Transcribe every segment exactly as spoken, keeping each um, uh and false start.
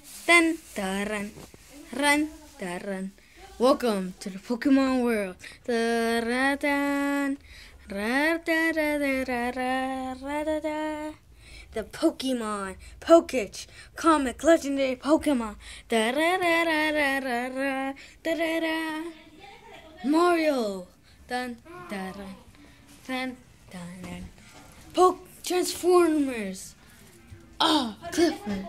dun, da, run, run, da, run. Welcome to the Pokemon world. Da, ra, dun, ra, da, da, da, da, ra, ra, da, da. The Pokemon, Pokich, comic, legendary Pokemon. Da, ra, ra, ra, ra, ra, ra, da, da, da. Mario, dun, da, run, dun, dun, dun. Poke Transformers. Oh, Clifford.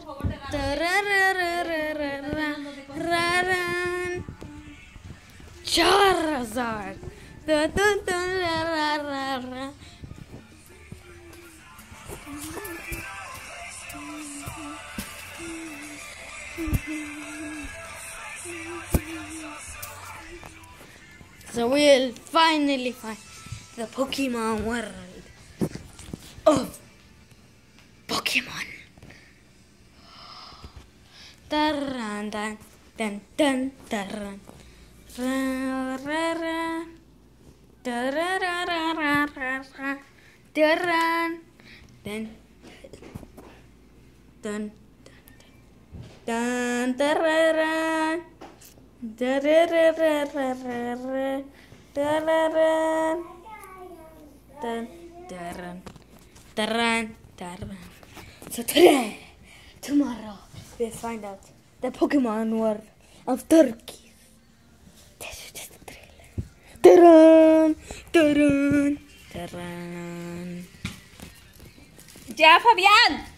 Charizard. So we'll finally find the Pokemon world of Pokemon. Dun dun dun dun dun ra ra ra da ra ra ra ra ra ra dun dun dun dun dun ra ra da ra ra ra ra ra ra da ra ra dun dun dun dun. So today, tomorrow, we'll find out the Pokemon world of turkeys. This is just a trailer. Ta-da! Ta-da! Ta-da! Ya, Fabián.